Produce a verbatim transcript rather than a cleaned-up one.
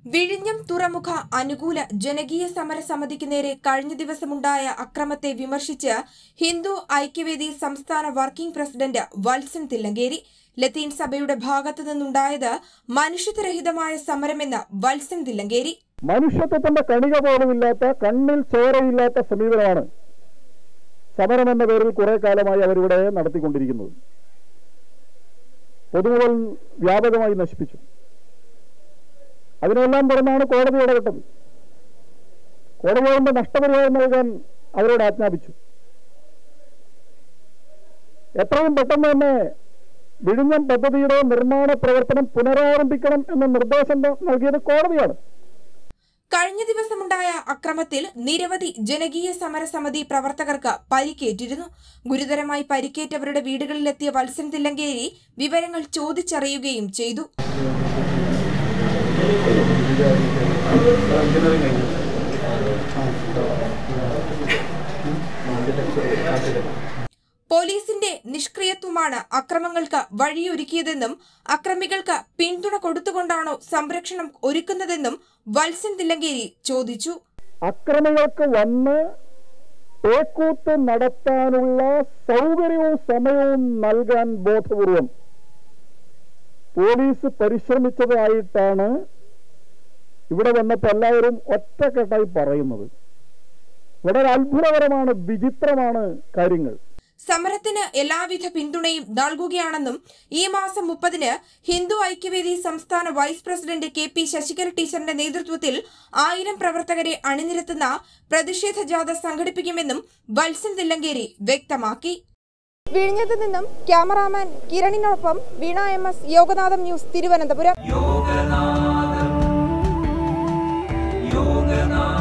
വിഴിഞ്ഞം തുറമുഖ അനുകൂല ജനകീയ സമരസമിതിക്ക് നേരെ കഴിഞ്ഞ ദിവസമുണ്ടായ അക്രമത്തെ വിമർശിച്ച് ഹിന്ദു ഐക്യവേദി സംസ്ഥാന വർക്കിംഗ് പ്രസിഡന്റ് വത്സൻ തില്ലങ്കേരി. ലത്തീൻ സഭയുടെ ഭാഗത്തു നിന്നുണ്ടായത് മനുഷ്യത്വരഹിതമായ സമരമെന്ന് വത്സൻ തില്ലങ്കേരി. മനുഷ്യത്വത്തിന്റെ കണിക പോലുമില്ലാത്ത, കണ്ണിൽ ചോരയില്ലാത്ത സമീപനമാണ് സമരമെന്ന പേരിൽ കുറെ കാലമായി അവരിവിടെ നടത്തിക്കൊണ്ടിരിക്കുന്നത്. പൊതുമുതൽ വ്യാപകമായി നശിപ്പിച്ചു. അതിനെല്ലാം പുറമാണ് കോടതി ഇടപെട്ടത്. കോടതി അതിന്റെ നഷ്ടപരിഹാരം നൽകാൻ അവരോട് ആജ്ഞാപിച്ചു. എത്രയും പെട്ടെന്ന് തന്നെ വിഴിഞ്ഞം പദ്ധതിയുടെ നിർമ്മാണ പ്രവർത്തനം പുനരാരംഭിക്കണം എന്ന നിർദ്ദേശം നൽകിയത് കോടതിയാണ്. കഴിഞ്ഞ ദിവസമുണ്ടായ അക്രമത്തിൽ നിരവധി ജനകീയ സമരസമിതി പ്രവർത്തകർക്ക് പരിക്കേറ്റിരുന്നു. ഗുരുതരമായി പരിക്കേറ്റവരുടെ വീടുകളിലെത്തിയ വത്സൻ തില്ലങ്കേരി വിവരങ്ങൾ ചോദിച്ചറിയുകയും ചെയ്തു. പോലീസിന്റെ നിഷ്ക്രിയത്വമാണ് അക്രമങ്ങൾക്ക് വഴിയൊരുക്കിയതെന്നും അക്രമികൾക്ക് പിന്തുണ കൊടുത്തുകൊണ്ടാണോ സംരക്ഷണം ഒരുക്കുന്നതെന്നും വത്സൻ തില്ലങ്കേരി ചോദിച്ചു. അക്രമികൾക്ക് വന്ന് പേക്കൂത്ത് നടത്താനുള്ള സൗകര്യവും സമയവും നൽകാൻ ബോധപൂർവം പോലീസ് പരിശ്രമിച്ചതായിട്ടാണ് ഇവിടെ വന്നപ്പോൾ എല്ലാവരും ഒറ്റക്കെട്ടായി പറയുന്നത്. വളരെ അത്ഭുതകരമാണ്, വിചിത്രമാണ് കാര്യങ്ങൾ. സമരത്തിന് എല്ലാവിധ പിന്തുണയും നൽകുകയാണെന്നും ഈ മാസം മുപ്പതിന് ഹിന്ദു ഐക്യവേദി സംസ്ഥാന vice president K P Sasikala ടീച്ചറിന്റെ നേതൃത്വത്തിൽ ആയിരം പ്രവർത്തകരെ അണിനിരത്തുന്ന പ്രതിഷേധ ജാഥ സംഘടിപ്പിക്കുമെന്നും വത്സൻ തില്ലങ്കേരി വ്യക്തമാക്കി. വിഴിഞ്ഞത്ത് നിന്നും ക്യാമറാമാൻ കിരണിനൊപ്പം Veena M S, Yoganatham news, Thiruvananthapuram.